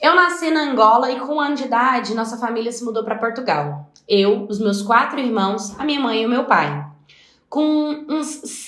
Eu nasci na Angola e com 1 ano de idade, nossa família se mudou para Portugal. Eu, os meus 4 irmãos, a minha mãe e o meu pai. Com uns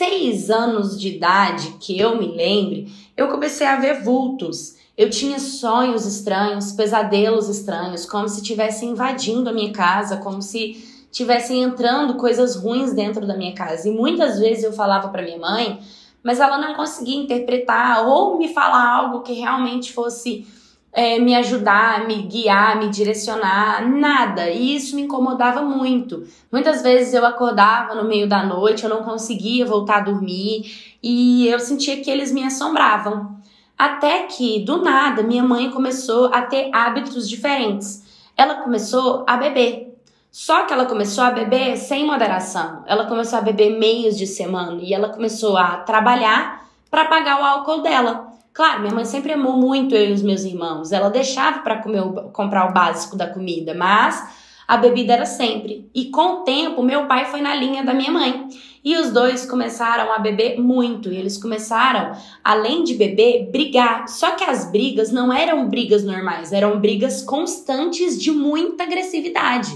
6 anos de idade, que eu me lembre, eu comecei a ver vultos. Eu tinha sonhos estranhos, pesadelos estranhos, como se estivessem invadindo a minha casa, como se estivessem entrando coisas ruins dentro da minha casa. E muitas vezes eu falava para minha mãe, mas ela não conseguia interpretar ou me falar algo que realmente fosse me ajudar, me guiar, me direcionar, nada. E isso me incomodava muito. Muitas vezes eu acordava no meio da noite, eu não conseguia voltar a dormir e eu sentia que eles me assombravam. Até que, do nada, minha mãe começou a ter hábitos diferentes. Ela começou a beber. Só que ela começou a beber sem moderação. Ela começou a beber meios de semana e ela começou a trabalhar para pagar o álcool dela. Claro, minha mãe sempre amou muito eu e os meus irmãos. Ela deixava para comprar o básico da comida, mas a bebida era sempre. E com o tempo, meu pai foi na linha da minha mãe. E os dois começaram a beber muito. E eles começaram, além de beber, brigar. Só que as brigas não eram brigas normais, eram brigas constantes de muita agressividade.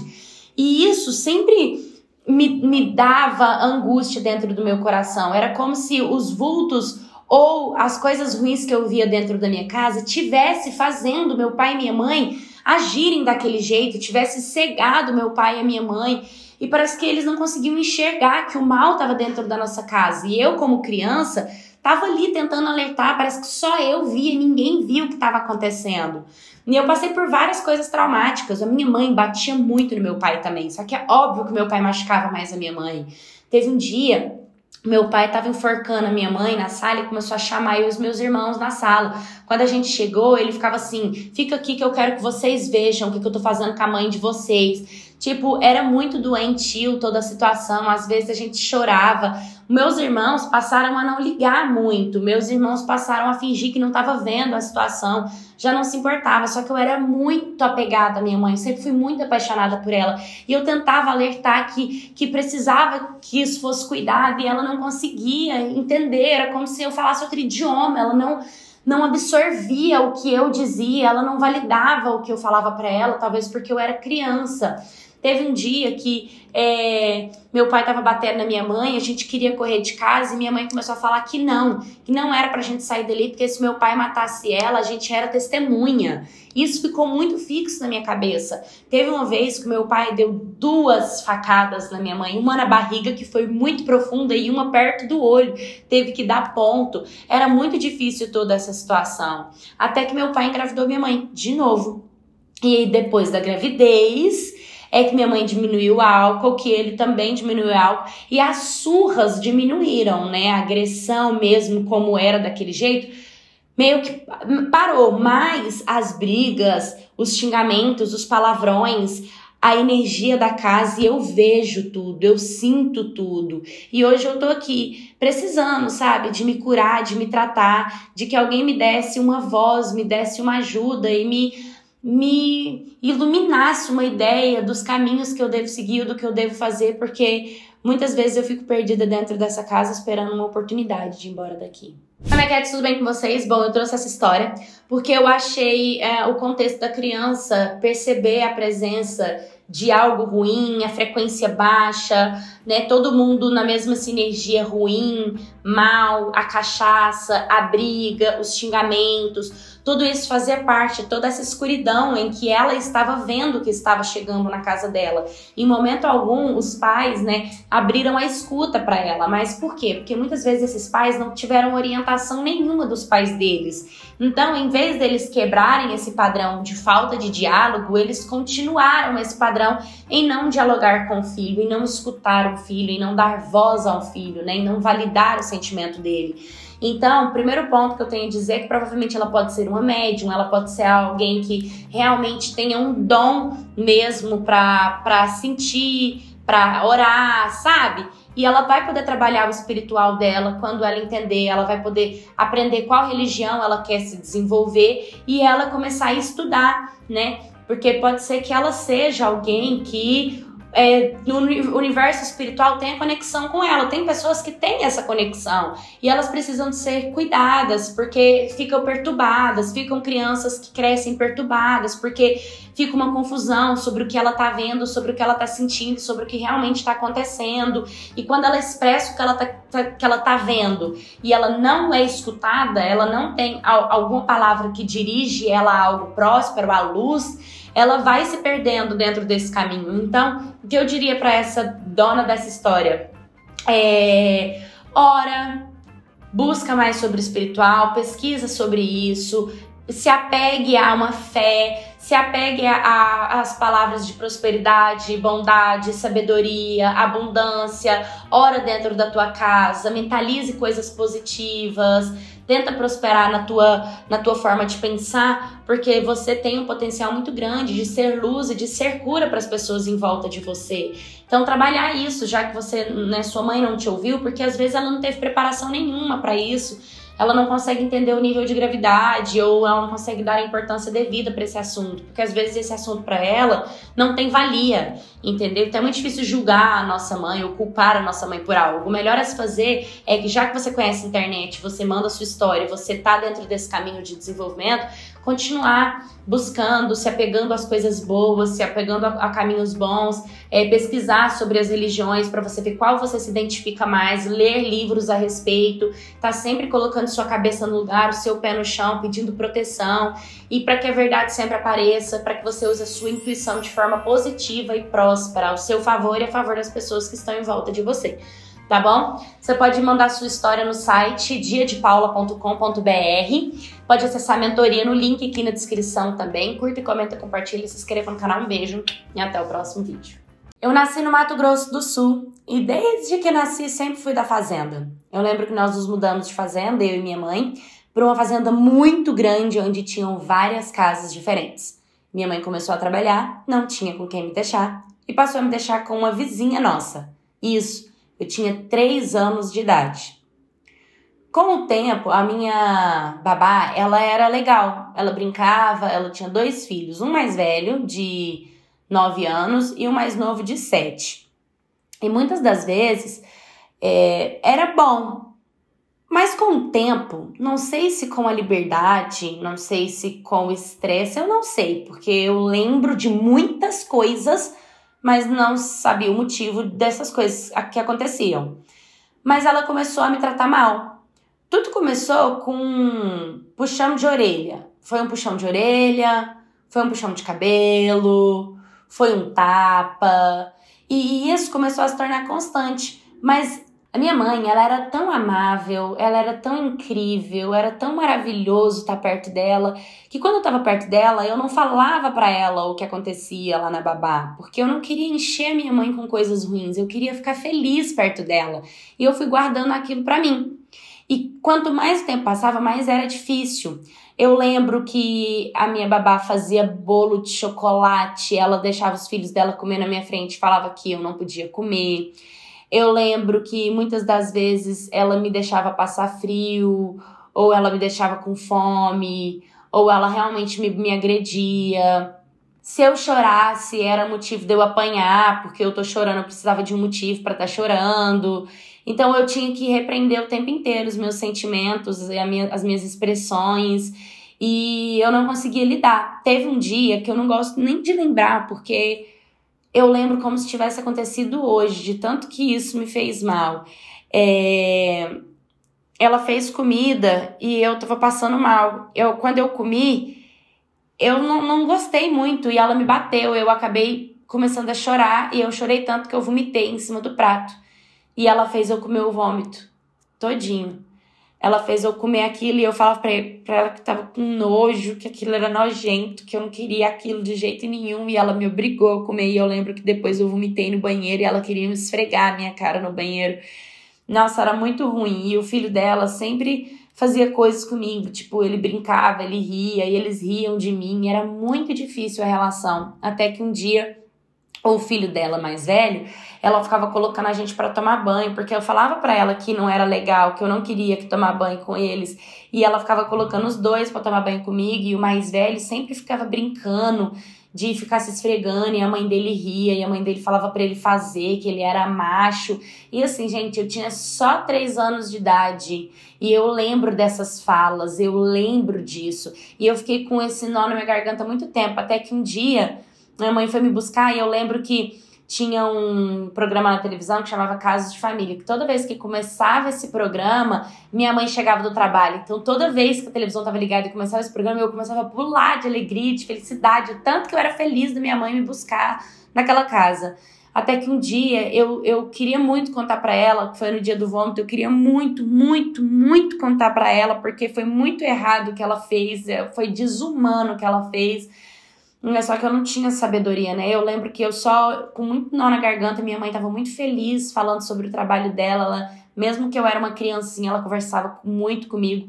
E isso sempre me dava angústia dentro do meu coração. Era como se os vultos ou as coisas ruins que eu via dentro da minha casa tivesse fazendo meu pai e minha mãe agirem daquele jeito, tivesse cegado meu pai e a minha mãe. E parece que eles não conseguiam enxergar que o mal estava dentro da nossa casa. E eu, como criança, estava ali tentando alertar, parece que só eu via, ninguém via o que estava acontecendo. E eu passei por várias coisas traumáticas. A minha mãe batia muito no meu pai também, só que é óbvio que meu pai machucava mais a minha mãe. Teve um dia, meu pai estava enforcando a minha mãe na sala e começou a chamar eu e os meus irmãos na sala. Quando a gente chegou, ele ficava assim, fica aqui que eu quero que vocês vejam o que eu tô fazendo com a mãe de vocês. Tipo, era muito doentio toda a situação, às vezes a gente chorava. Meus irmãos passaram a não ligar muito, meus irmãos passaram a fingir que não estava vendo a situação, já não se importava, só que eu era muito apegada à minha mãe, sempre fui muito apaixonada por ela. E eu tentava alertar que precisava que isso fosse cuidado e ela não conseguia entender, era como se eu falasse outro idioma, ela não absorvia o que eu dizia, ela não validava o que eu falava para ela, talvez porque eu era criança. Teve um dia que meu pai estava batendo na minha mãe, a gente queria correr de casa e minha mãe começou a falar que não era pra gente sair dali, porque se meu pai matasse ela, a gente era testemunha. Isso ficou muito fixo na minha cabeça. Teve uma vez que meu pai deu 2 facadas na minha mãe, uma na barriga que foi muito profunda e uma perto do olho, teve que dar ponto. Era muito difícil toda essa situação. Até que meu pai engravidou minha mãe de novo. E depois da gravidez é que minha mãe diminuiu o álcool, que ele também diminuiu o álcool, e as surras diminuíram, né? A agressão mesmo, como era daquele jeito, meio que parou. Mas as brigas, os xingamentos, os palavrões, a energia da casa, e eu vejo tudo, eu sinto tudo. E hoje eu tô aqui precisando, sabe, de me curar, de me tratar, de que alguém me desse uma voz, me desse uma ajuda e me iluminasse uma ideia dos caminhos que eu devo seguir, do que eu devo fazer, porque muitas vezes eu fico perdida dentro dessa casa esperando uma oportunidade de ir embora daqui. Oi, Cat, tudo bem com vocês? Bom, eu trouxe essa história porque eu achei o contexto da criança perceber a presença de algo ruim, a frequência baixa, né? Todo mundo na mesma sinergia ruim, mal, a cachaça, a briga, os xingamentos, tudo isso fazia parte, toda essa escuridão em que ela estava vendo que estava chegando na casa dela. Em momento algum, os pais, né, abriram a escuta para ela. Mas por quê? Porque muitas vezes esses pais não tiveram orientação nenhuma dos pais deles. Então, em vez deles quebrarem esse padrão de falta de diálogo, eles continuaram esse padrão em não dialogar com o filho, em não escutar o filho, em não dar voz ao filho, né, em não validar o sentimento dele. Então, o primeiro ponto que eu tenho a dizer é que provavelmente ela pode ser uma médium, ela pode ser alguém que realmente tenha um dom mesmo para sentir, para orar, sabe? E ela vai poder trabalhar o espiritual dela quando ela entender, ela vai poder aprender qual religião ela quer se desenvolver e ela começar a estudar, né? Porque pode ser que ela seja alguém que no universo espiritual tem a conexão com ela. Tem pessoas que têm essa conexão e elas precisam de ser cuidadas porque ficam perturbadas, ficam crianças que crescem perturbadas porque fica uma confusão sobre o que ela tá vendo, sobre o que ela tá sentindo, sobre o que realmente tá acontecendo. E quando ela expressa o que ela tá vendo e ela não é escutada, ela não tem alguma palavra que dirige ela a algo próspero, à luz, ela vai se perdendo dentro desse caminho. Então, o que eu diria para essa dona dessa história é: ora, busca mais sobre o espiritual, pesquisa sobre isso, se apegue a uma fé, se apegue às palavras de prosperidade, bondade, sabedoria, abundância. Ora dentro da tua casa, mentalize coisas positivas, tenta prosperar na tua forma de pensar, porque você tem um potencial muito grande de ser luz e de ser cura para as pessoas em volta de você. Então, trabalhar isso, já que você, né, sua mãe não te ouviu, porque às vezes ela não teve preparação nenhuma para isso. Ela não consegue entender o nível de gravidade ou ela não consegue dar a importância devida para esse assunto, porque às vezes esse assunto para ela não tem valia, entendeu? Então é muito difícil julgar a nossa mãe ou culpar a nossa mãe por algo. O melhor a se fazer é que, já que você conhece a internet, você manda a sua história, você tá dentro desse caminho de desenvolvimento, continuar buscando, se apegando às coisas boas, se apegando a caminhos bons, pesquisar sobre as religiões para você ver qual você se identifica mais, ler livros a respeito, tá sempre colocando sua cabeça no lugar, o seu pé no chão, pedindo proteção, e para que a verdade sempre apareça, para que você use a sua intuição de forma positiva e próspera, ao seu favor e a favor das pessoas que estão em volta de você. Tá bom? Você pode mandar sua história no site diadepaula.com.br, pode acessar a mentoria no link aqui na descrição também. Curta, comenta, compartilha, se inscreva no canal. Um beijo e até o próximo vídeo. Eu nasci no Mato Grosso do Sul e desde que nasci sempre fui da fazenda. Eu lembro que nós nos mudamos de fazenda, eu e minha mãe, para uma fazenda muito grande onde tinham várias casas diferentes. Minha mãe começou a trabalhar, não tinha com quem me deixar e passou a me deixar com uma vizinha nossa. Isso. Eu tinha 3 anos de idade. Com o tempo, a minha babá, ela era legal. Ela brincava, ela tinha 2 filhos. Um mais velho, de 9 anos, e um mais novo, de 7. E muitas das vezes, era bom. Mas com o tempo, não sei se com a liberdade, não sei se com o estresse, eu não sei. Porque eu lembro de muitas coisas, mas não sabia o motivo dessas coisas que aconteciam. Mas ela começou a me tratar mal. Tudo começou com um puxão de orelha. Foi um puxão de orelha, foi um puxão de cabelo, foi um tapa. E isso começou a se tornar constante. Mas a minha mãe, ela era tão amável, ela era tão incrível, era tão maravilhoso estar perto dela, que quando eu estava perto dela, eu não falava pra ela o que acontecia lá na babá, porque eu não queria encher a minha mãe com coisas ruins, eu queria ficar feliz perto dela. E eu fui guardando aquilo pra mim. E quanto mais o tempo passava, mais era difícil. Eu lembro que a minha babá fazia bolo de chocolate, ela deixava os filhos dela comer na minha frente, falava que eu não podia comer. Eu lembro que muitas das vezes ela me deixava passar frio, ou ela me deixava com fome, ou ela realmente me agredia. Se eu chorasse, era motivo de eu apanhar, porque eu tô chorando, eu precisava de um motivo pra estar chorando. Então eu tinha que repreender o tempo inteiro os meus sentimentos, as minhas expressões, e eu não conseguia lidar. Teve um dia que eu não gosto nem de lembrar, porque eu lembro como se tivesse acontecido hoje, de tanto que isso me fez mal. Ela fez comida e eu tava passando mal. Quando eu comi, eu não gostei muito e ela me bateu. Eu acabei começando a chorar e eu chorei tanto que eu vomitei em cima do prato. E ela fez eu comer o vômito todinho. Ela fez eu comer aquilo e eu falava pra ela que tava com nojo, que aquilo era nojento, que eu não queria aquilo de jeito nenhum. E ela me obrigou a comer. E eu lembro que depois eu vomitei no banheiro e ela queria me esfregar a minha cara no banheiro. Nossa, era muito ruim. E o filho dela sempre fazia coisas comigo. Tipo, ele brincava, ele ria e eles riam de mim. Era muito difícil a relação. Até que um dia, o filho dela mais velho, ela ficava colocando a gente pra tomar banho, porque eu falava pra ela que não era legal, que eu não queria que tomar banho com eles, e ela ficava colocando os dois pra tomar banho comigo, e o mais velho sempre ficava brincando, de ficar se esfregando e a mãe dele ria e a mãe dele falava pra ele fazer, que ele era macho. E assim, gente, eu tinha só 3 anos de idade e eu lembro dessas falas, eu lembro disso. E eu fiquei com esse nó na minha garganta há muito tempo, até que um dia minha mãe foi me buscar e eu lembro que tinha um programa na televisão que chamava Casos de Família, que toda vez que começava esse programa, minha mãe chegava do trabalho. Então, toda vez que a televisão estava ligada e começava esse programa, eu começava a pular de alegria, de felicidade, o tanto que eu era feliz da minha mãe me buscar naquela casa. Até que um dia, eu queria muito contar pra ela, que foi no dia do vômito, eu queria muito, muito, muito contar pra ela, porque foi muito errado o que ela fez, foi desumano o que ela fez. Só que eu não tinha sabedoria, né? Eu lembro que eu só, com muito nó na garganta, minha mãe tava muito feliz falando sobre o trabalho dela. Ela, mesmo que eu era uma criancinha, ela conversava muito comigo.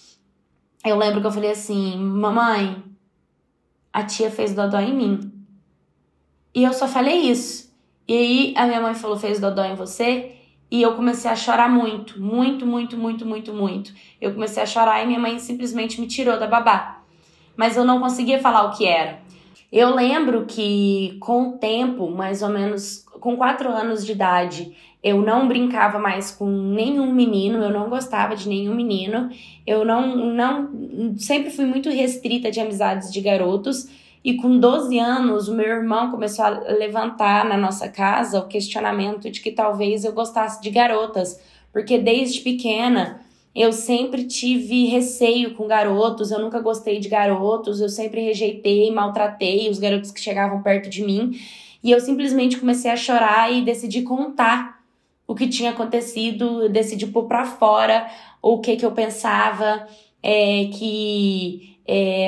Eu lembro que eu falei assim, mamãe, a tia fez dodó em mim. E eu só falei isso. E aí a minha mãe falou, fez dodó em você? E eu comecei a chorar muito, muito, muito, muito, muito, muito. Eu comecei a chorar e minha mãe simplesmente me tirou da babá. Mas eu não conseguia falar o que era. Eu lembro que com o tempo, mais ou menos com 4 anos de idade, eu não brincava mais com nenhum menino, eu não gostava de nenhum menino, eu sempre fui muito restrita de amizades de garotos, e com 12 anos o meu irmão começou a levantar na nossa casa o questionamento de que talvez eu gostasse de garotas, porque desde pequena eu sempre tive receio com garotos, eu nunca gostei de garotos, eu sempre rejeitei, maltratei os garotos que chegavam perto de mim. E eu simplesmente comecei a chorar e decidi contar o que tinha acontecido, decidi pôr pra fora o que eu pensava, que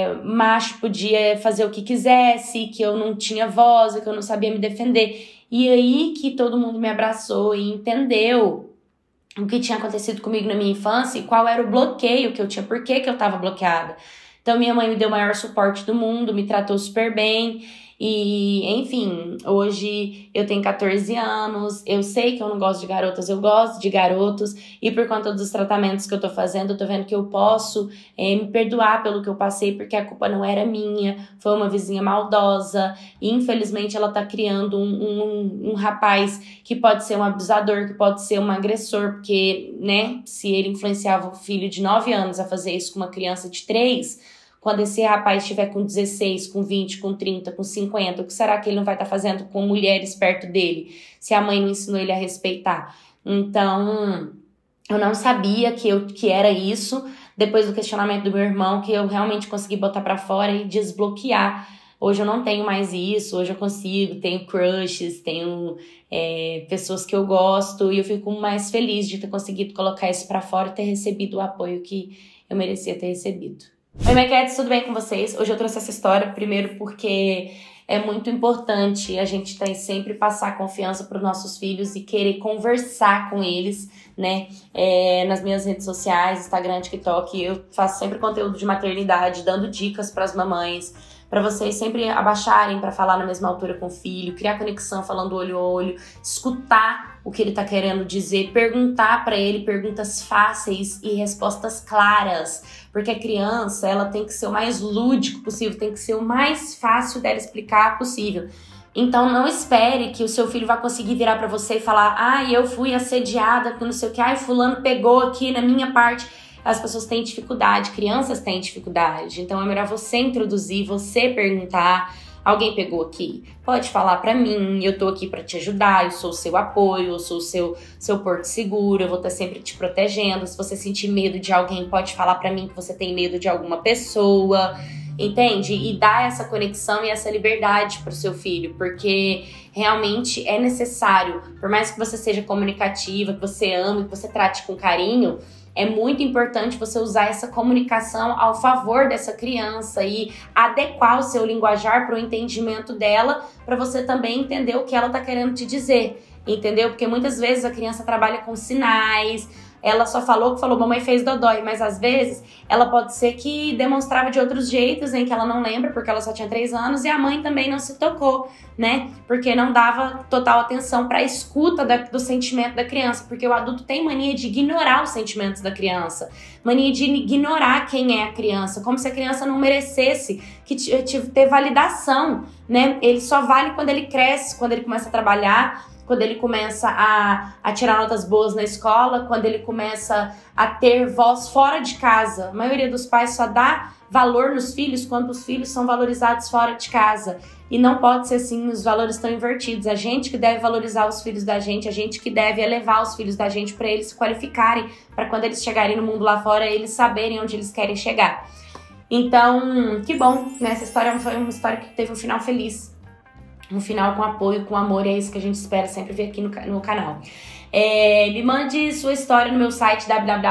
macho podia fazer o que quisesse, que eu não tinha voz, que eu não sabia me defender. E aí que todo mundo me abraçou e entendeu o que tinha acontecido comigo na minha infância e qual era o bloqueio que eu tinha, por que eu tava bloqueada. Então minha mãe me deu o maior suporte do mundo, me tratou super bem e, enfim, hoje eu tenho 14 anos, eu sei que eu não gosto de garotas, eu gosto de garotos e por conta dos tratamentos que eu tô fazendo, eu tô vendo que eu posso me perdoar pelo que eu passei, porque a culpa não era minha, foi uma vizinha maldosa e infelizmente ela tá criando um rapaz que pode ser um abusador, que pode ser um agressor, porque, né, se ele influenciava o filho de 9 anos a fazer isso com uma criança de 3, quando esse rapaz estiver com 16, com 20, com 30, com 50, o que será que ele não vai estar fazendo com mulheres perto dele, se a mãe não ensinou ele a respeitar? Então, eu não sabia que era isso, depois do questionamento do meu irmão, que eu realmente consegui botar pra fora e desbloquear. Hoje eu não tenho mais isso, hoje eu consigo, tenho crushes, tenho pessoas que eu gosto, e eu fico mais feliz de ter conseguido colocar isso pra fora e ter recebido o apoio que eu merecia ter recebido. Oi, Mequetes, tudo bem com vocês? Hoje eu trouxe essa história, primeiro porque é muito importante a gente sempre passar confiança para os nossos filhos e querer conversar com eles, né? Nas minhas redes sociais, Instagram, TikTok, eu faço sempre conteúdo de maternidade, dando dicas para as mamães, para vocês sempre abaixarem para falar na mesma altura com o filho, criar conexão falando olho a olho, escutar o que ele tá querendo dizer, perguntar para ele perguntas fáceis e respostas claras, porque a criança, ela tem que ser o mais lúdico possível, tem que ser o mais fácil dela explicar possível. Então não espere que o seu filho vá conseguir virar para você e falar, eu fui assediada com não sei o que, fulano pegou aqui na minha parte. As pessoas têm dificuldade, crianças têm dificuldade, então é melhor você introduzir, você perguntar, alguém pegou aqui? Pode falar pra mim, eu tô aqui pra te ajudar, eu sou o seu apoio, eu sou o seu porto seguro, eu vou estar sempre te protegendo. Se você sentir medo de alguém, pode falar pra mim que você tem medo de alguma pessoa, entende? E dar essa conexão e essa liberdade pro seu filho, porque realmente é necessário, por mais que você seja comunicativa, que você ame, que você trate com carinho, é muito importante você usar essa comunicação ao favor dessa criança e adequar o seu linguajar para o entendimento dela, para você também entender o que ela está querendo te dizer, entendeu? Porque muitas vezes a criança trabalha com sinais, ela só falou que falou, mamãe fez dodói, mas às vezes ela pode ser que demonstrava de outros jeitos em que ela não lembra, porque ela só tinha 3 anos, e a mãe também não se tocou, né? Porque não dava total atenção para a escuta do sentimento da criança, porque o adulto tem mania de ignorar os sentimentos da criança, mania de ignorar quem é a criança, como se a criança não merecesse que ter validação, né? Ele só vale quando ele cresce, quando ele começa a trabalhar, quando ele começa a tirar notas boas na escola, quando ele começa a ter voz fora de casa. A maioria dos pais só dá valor nos filhos quando os filhos são valorizados fora de casa. E não pode ser assim, os valores estão invertidos. A gente que deve valorizar os filhos da gente, a gente que deve elevar os filhos da gente para eles se qualificarem, para quando eles chegarem no mundo lá fora, eles saberem onde eles querem chegar. Então, que bom, né? Essa história foi uma história que teve um final feliz. Um final com apoio, com amor, e é isso que a gente espera sempre ver aqui no canal. Me mande sua história no meu site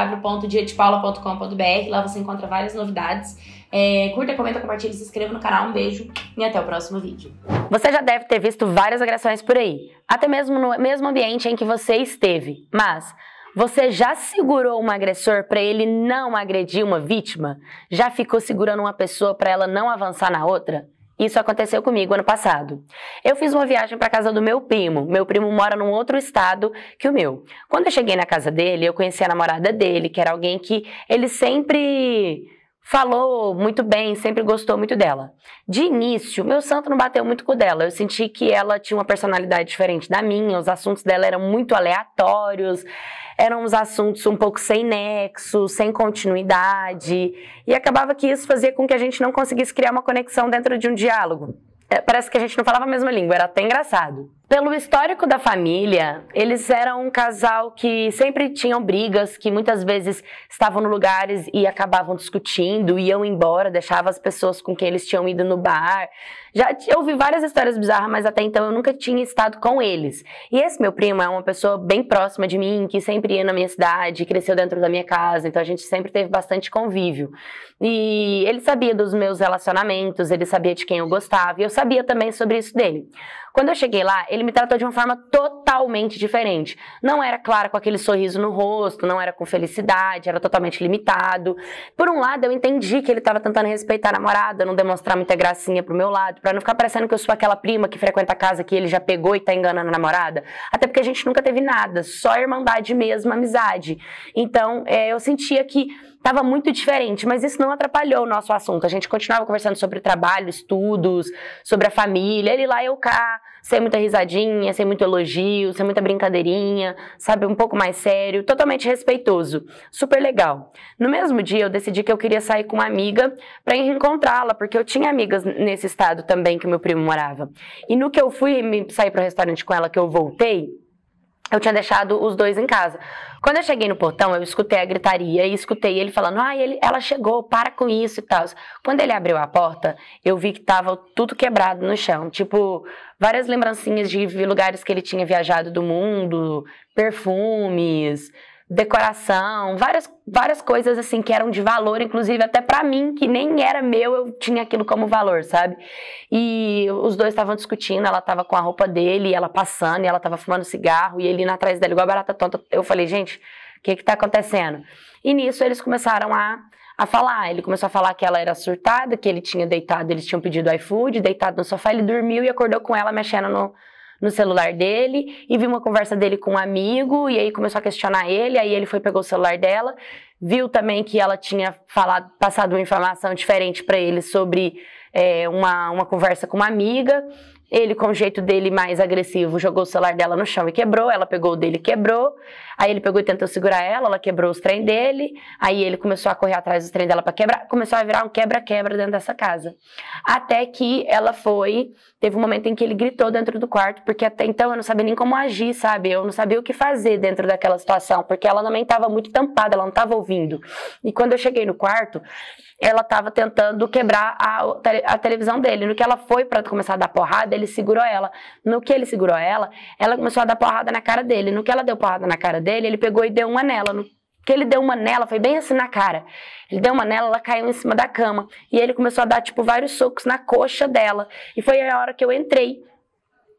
www.diadepaula.com.br. Lá você encontra várias novidades. Curta, comenta, compartilha, se inscreva no canal. Um beijo e até o próximo vídeo. Você já deve ter visto várias agressões por aí, até mesmo no mesmo ambiente em que você esteve. Mas você já segurou um agressor para ele não agredir uma vítima? Já ficou segurando uma pessoa para ela não avançar na outra? Isso aconteceu comigo ano passado. Eu fiz uma viagem para casa do meu primo. Meu primo mora num outro estado que o meu. Quando eu cheguei na casa dele, eu conheci a namorada dele, que era alguém que ele sempre falou muito bem, sempre gostou muito dela. De início, meu santo não bateu muito com o dela. Eu senti que ela tinha uma personalidade diferente da minha, os assuntos dela eram muito aleatórios, eram uns assuntos um pouco sem nexo, sem continuidade, e acabava que isso fazia com que a gente não conseguisse criar uma conexão dentro de um diálogo. Parece que a gente não falava a mesma língua, era até engraçado. Pelo histórico da família, eles eram um casal que sempre tinham brigas, que muitas vezes estavam no lugares e acabavam discutindo, iam embora, deixavam as pessoas com quem eles tinham ido no bar. Eu ouvi várias histórias bizarras, mas até então eu nunca tinha estado com eles. E esse meu primo é uma pessoa bem próxima de mim, que sempre ia na minha cidade, cresceu dentro da minha casa, então a gente sempre teve bastante convívio. E ele sabia dos meus relacionamentos, ele sabia de quem eu gostava, e eu sabia também sobre isso dele. Quando eu cheguei lá, ele me tratou de uma forma totalmente diferente. Não era, claro, com aquele sorriso no rosto, não era com felicidade, era totalmente limitado. Por um lado, eu entendi que ele estava tentando respeitar a namorada, não demonstrar muita gracinha pro meu lado, pra não ficar parecendo que eu sou aquela prima que frequenta a casa que ele já pegou e tá enganando a namorada. Até porque a gente nunca teve nada, só irmandade mesmo, amizade. Então, eu sentia que estava muito diferente, mas isso não atrapalhou o nosso assunto. A gente continuava conversando sobre trabalho, estudos, sobre a família, ele lá, eu cá, sem muita risadinha, sem muito elogio, sem muita brincadeirinha, sabe, um pouco mais sério, totalmente respeitoso, super legal. No mesmo dia eu decidi que eu queria sair com uma amiga para encontrá-la, porque eu tinha amigas nesse estado também que o meu primo morava. E no que eu fui sair para o restaurante com ela, que eu voltei, eu tinha deixado os dois em casa. Quando eu cheguei no portão, eu escutei a gritaria e escutei ele falando, ela chegou, para com isso e tal. Quando ele abriu a porta, eu vi que tava tudo quebrado no chão. Tipo, várias lembrancinhas de lugares que ele tinha viajado do mundo, perfumes, decoração, várias coisas assim que eram de valor, inclusive até pra mim, que nem era meu, eu tinha aquilo como valor, sabe? E os dois estavam discutindo, ela tava com a roupa dele, ela passando, e ela tava fumando cigarro, e ele indo atrás dela igual a barata tonta. Eu falei, gente, o que tá acontecendo? E nisso eles começaram a falar, ele começou a falar que ela era surtada, que ele tinha deitado, eles tinham pedido iFood, deitado no sofá, ele dormiu e acordou com ela mexendo no celular dele, e viu uma conversa dele com um amigo, e aí começou a questionar ele, aí ele pegou o celular dela, viu também que ela tinha passado uma informação diferente para ele sobre uma conversa com uma amiga. Ele, com o jeito dele mais agressivo, jogou o celular dela no chão e quebrou, ela pegou o dele e quebrou, aí ele pegou e tentou segurar ela quebrou os trem dele, aí ele começou a correr atrás dos trem dela para quebrar, começou a virar um quebra-quebra dentro dessa casa. Até que teve um momento em que ele gritou dentro do quarto, porque até então eu não sabia nem como agir, sabe? Eu não sabia o que fazer dentro daquela situação, porque ela também estava muito tampada, ela não estava ouvindo. E quando eu cheguei no quarto, ela estava tentando quebrar a televisão dele. No que ela foi para começar a dar porrada, ele segurou ela. No que ele segurou ela começou a dar porrada na cara dele. No que ela deu porrada na cara dele, ele pegou e deu uma nela. No que ele deu uma nela, foi bem assim na cara. Ele deu uma nela, ela caiu em cima da cama. E ele começou a dar, vários socos na coxa dela. E foi a hora que eu entrei.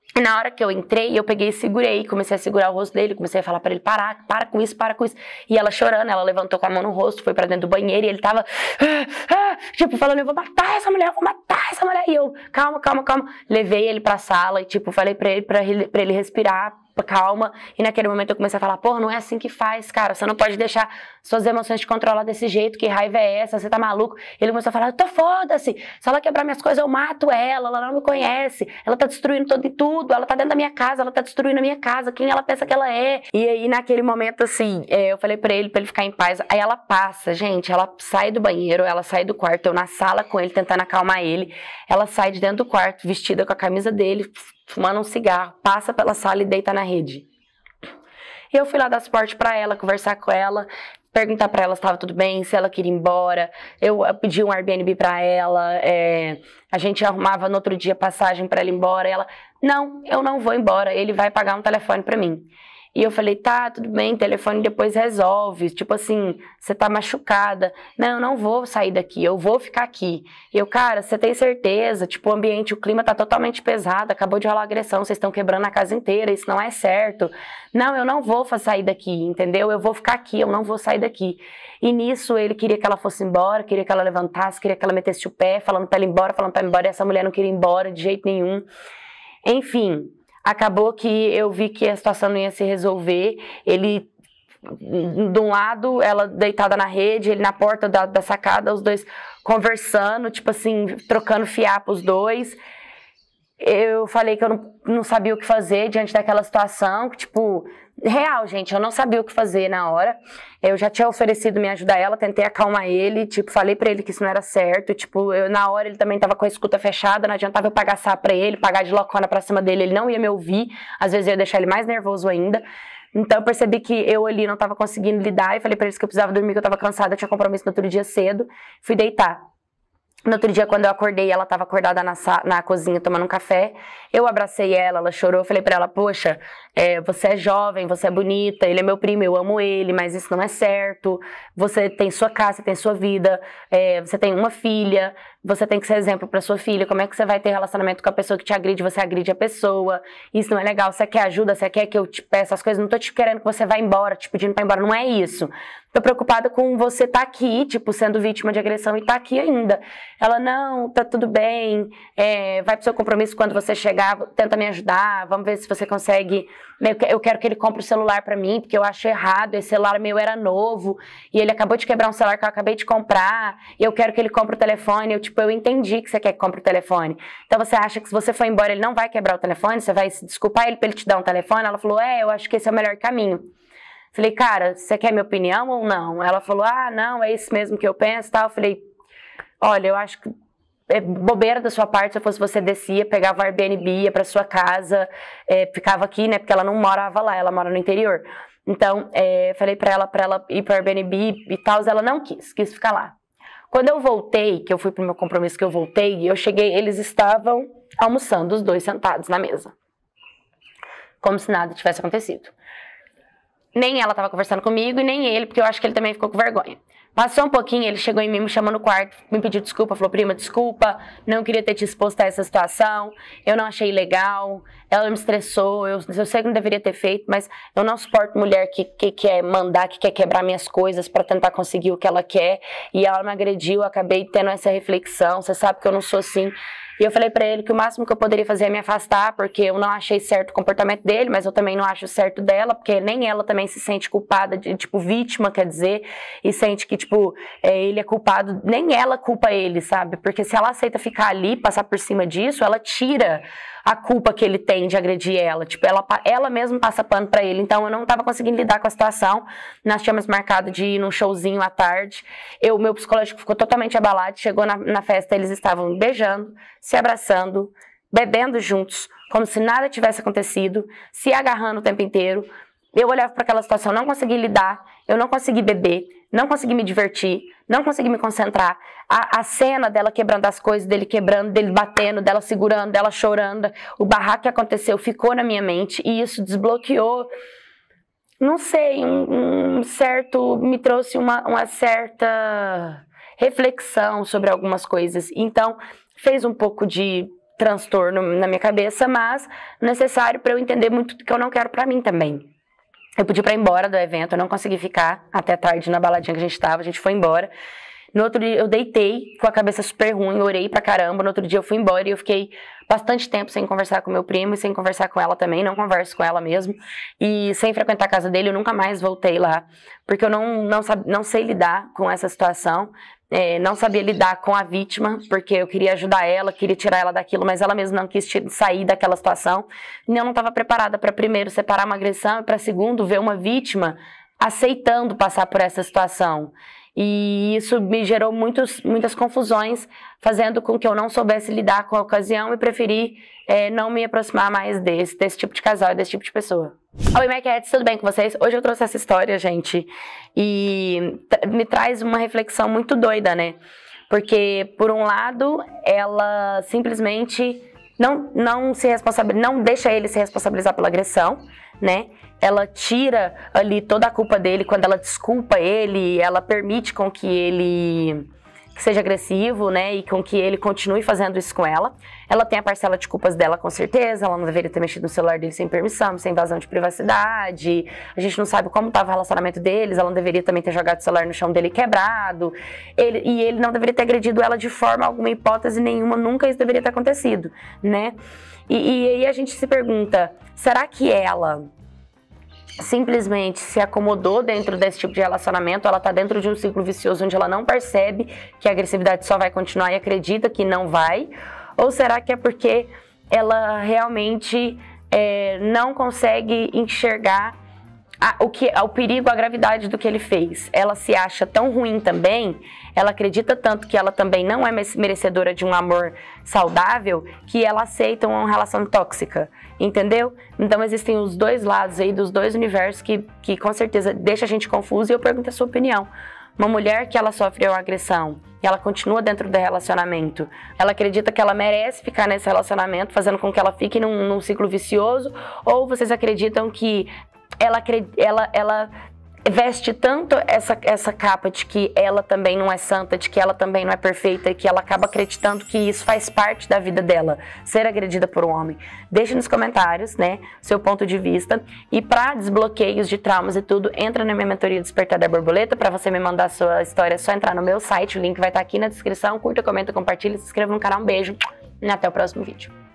E na hora que eu entrei, eu peguei e segurei, comecei a segurar o rosto dele, comecei a falar pra ele, para com isso, para com isso. E ela chorando, ela levantou com a mão no rosto, foi pra dentro do banheiro e ele tava, tipo, falando, eu vou matar essa mulher, eu vou matar essa mulher. E eu, calma. Levei ele pra sala e, tipo, falei pra ele respirar, calma. E naquele momento eu comecei a falar, porra, não é assim que faz, cara, você não pode deixar suas emoções te controlar desse jeito, que raiva é essa, você tá maluco? Ele começou a falar, foda-se, se ela quebrar minhas coisas eu mato ela não me conhece, ela tá destruindo tudo, ela tá dentro da minha casa, ela tá destruindo a minha casa, quem ela pensa que ela é? E aí naquele momento assim, eu falei pra ele ficar em paz, aí ela passa, gente, ela sai do banheiro, ela sai do quarto, eu na sala com ele, tentando acalmar ele, ela sai de dentro do quarto, vestida com a camisa dele, fumando um cigarro, passa pela sala e deita na rede. E eu fui lá dar suporte pra ela, conversar com ela, perguntar pra ela se estava tudo bem, se ela queria ir embora. Eu pedi um Airbnb pra ela, a gente arrumava no outro dia passagem pra ela ir embora. Ela, não, eu não vou embora, ele vai pagar um telefone pra mim. E eu falei, tá, tudo bem, telefone depois resolve, tipo assim, você tá machucada. Não, eu não vou sair daqui, eu vou ficar aqui. E eu, cara, você tem certeza? Tipo, o ambiente, o clima tá totalmente pesado, acabou de rolar agressão, vocês estão quebrando a casa inteira, isso não é certo. Não, eu não vou sair daqui, entendeu? Eu vou ficar aqui, eu não vou sair daqui. E nisso ele queria que ela fosse embora, queria que ela levantasse, queria que ela metesse o pé, falando pra ela ir embora, e essa mulher não queria ir embora de jeito nenhum. Enfim, acabou que eu vi que a situação não ia se resolver, ele, de um lado, ela deitada na rede, ele na porta da sacada, os dois conversando, tipo assim, trocando fiapo os dois. Eu falei que eu não sabia o que fazer diante daquela situação, que, tipo, real, gente, eu não sabia o que fazer na hora. Eu já tinha oferecido me ajudar ela, tentei acalmar ele, tipo, falei pra ele que isso não era certo, tipo, na hora ele também tava com a escuta fechada, não adiantava eu pagar sapo pra ele, pagar de loucona pra cima dele, ele não ia me ouvir, às vezes eu ia deixar ele mais nervoso ainda. Então eu percebi que eu ali não tava conseguindo lidar e falei pra eles que eu precisava dormir, que eu tava cansada, eu tinha compromisso no outro dia cedo, fui deitar. No outro dia, quando eu acordei, ela estava acordada na cozinha tomando um café. Eu abracei ela chorou. Eu falei pra ela, poxa, você é jovem, você é bonita, ele é meu primo, eu amo ele, mas isso não é certo. Você tem sua casa, você tem sua vida, você tem uma filha, você tem que ser exemplo pra sua filha. Como é que você vai ter relacionamento com a pessoa que te agride, você agride a pessoa? Isso não é legal. Você quer ajuda, você quer que eu te peça as coisas? Não tô te querendo que você vá embora, te pedindo pra ir embora. Não é isso. Tô preocupada com você tá aqui, tipo, sendo vítima de agressão e tá aqui ainda. Ela, não, tá tudo bem, vai pro seu compromisso quando você chegar, tenta me ajudar, vamos ver se você consegue. Eu quero que ele compre o celular pra mim, porque eu acho errado, esse celular meu era novo, e ele acabou de quebrar um celular que eu acabei de comprar, e eu quero que ele compre o telefone. Eu entendi que você quer que compre o telefone. Então você acha que se você for embora ele não vai quebrar o telefone, você vai se desculpar ele pra ele te dar um telefone? Ela falou, eu acho que esse é o melhor caminho. Falei, cara, você quer minha opinião ou não? Ela falou, não, é isso mesmo que eu penso, tal. Eu falei, olha, eu acho que é bobeira da sua parte, se fosse você descia, pegava o Airbnb, ia pra sua casa, ficava aqui, né, porque ela não morava lá, ela mora no interior. Então, falei pra ela ir pro Airbnb e tal, ela não quis ficar lá. Quando eu voltei, que eu fui pro meu compromisso, que eu voltei, eu cheguei, eles estavam almoçando, os dois sentados na mesa. Como se nada tivesse acontecido. Nem ela tava conversando comigo e nem ele, porque eu acho que ele também ficou com vergonha. Passou um pouquinho, ele chegou em mim, me chamou no quarto, me pediu desculpa, falou, prima, desculpa, não queria ter te exposto a essa situação, eu não achei legal, ela me estressou, eu sei que não deveria ter feito, mas eu não suporto mulher que quer mandar, que quer quebrar minhas coisas pra tentar conseguir o que ela quer, e ela me agrediu, eu acabei tendo essa reflexão, você sabe que eu não sou assim. E eu falei pra ele que o máximo que eu poderia fazer é me afastar, porque eu não achei certo o comportamento dele, mas eu também não acho certo dela, porque nem ela também se sente culpada, tipo, vítima, quer dizer, e sente que, tipo, ele é culpado, nem ela culpa ele, sabe? Porque se ela aceita ficar ali, passar por cima disso, ela tira a culpa que ele tem de agredir ela, tipo, ela mesma passa pano pra ele. Então eu não tava conseguindo lidar com a situação. Nós tínhamos marcado de ir num showzinho à tarde, meu psicológico ficou totalmente abalado. Chegou na festa, eles estavam beijando, se abraçando, bebendo juntos, como se nada tivesse acontecido, se agarrando o tempo inteiro. Eu olhava para aquela situação, não consegui lidar, eu não consegui beber, não consegui me divertir, não consegui me concentrar. A cena dela quebrando as coisas, dele quebrando, dele batendo, dela segurando, dela chorando, o barraco que aconteceu ficou na minha mente e isso desbloqueou, não sei, me trouxe uma certa reflexão sobre algumas coisas. Então, fez um pouco de transtorno na minha cabeça, mas necessário para eu entender muito do que eu não quero para mim também. Eu pedi para ir embora do evento, eu não consegui ficar até tarde na baladinha que a gente tava, a gente foi embora. No outro dia eu deitei com a cabeça super ruim, orei pra caramba, no outro dia eu fui embora e eu fiquei bastante tempo sem conversar com meu primo e sem conversar com ela também, não converso com ela mesmo, e sem frequentar a casa dele, eu nunca mais voltei lá, porque eu não sei lidar com essa situação. Não sabia lidar com a vítima, porque eu queria ajudar ela, queria tirar ela daquilo, mas ela mesma não quis sair daquela situação. E eu não estava preparada para, primeiro, separar uma agressão e, para, segundo, ver uma vítima aceitando passar por essa situação. E isso me gerou muitas confusões, fazendo com que eu não soubesse lidar com a ocasião e preferi não me aproximar mais desse tipo de casal, desse tipo de pessoa. Oi, Maquettes, tudo bem com vocês? Hoje eu trouxe essa história, gente, e me traz uma reflexão muito doida, né? Porque, por um lado, ela simplesmente não deixa ele se responsabilizar pela agressão, né? Ela tira ali toda a culpa dele quando ela desculpa ele, ela permite com que ele seja agressivo, né, e com que ele continue fazendo isso com ela. Ela tem a parcela de culpas dela, com certeza, ela não deveria ter mexido no celular dele sem permissão, sem invasão de privacidade, a gente não sabe como estava o relacionamento deles, ela não deveria também ter jogado o celular no chão dele quebrado, ele não deveria ter agredido ela de forma alguma, hipótese nenhuma, nunca isso deveria ter acontecido, né. E aí a gente se pergunta, será que ela simplesmente se acomodou dentro desse tipo de relacionamento, ela tá dentro de um ciclo vicioso onde ela não percebe que a agressividade só vai continuar e acredita que não vai? Ou será que é porque ela realmente não consegue enxergar o perigo, a gravidade do que ele fez? Ela se acha tão ruim também, ela acredita tanto que ela também não é merecedora de um amor saudável, que ela aceita uma relação tóxica, entendeu? Então existem os dois lados aí, dos dois universos que com certeza deixa a gente confuso, e eu pergunto a sua opinião. Uma mulher que ela sofre uma agressão e ela continua dentro do relacionamento, ela acredita que ela merece ficar nesse relacionamento, fazendo com que ela fique num ciclo vicioso, ou vocês acreditam que ela veste tanto essa capa de que ela também não é santa, de que ela também não é perfeita, e que ela acaba acreditando que isso faz parte da vida dela, ser agredida por um homem? Deixe nos comentários, né, seu ponto de vista. E para desbloqueios de traumas e tudo, entra na minha mentoria Despertar da Borboleta. Para você me mandar a sua história, é só entrar no meu site, o link vai estar aqui na descrição. Curta, comenta, compartilha, se inscreva no canal. Um beijo e até o próximo vídeo.